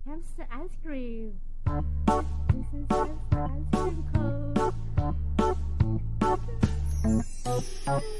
Hamster ice cream. This is hamster ice cream cone.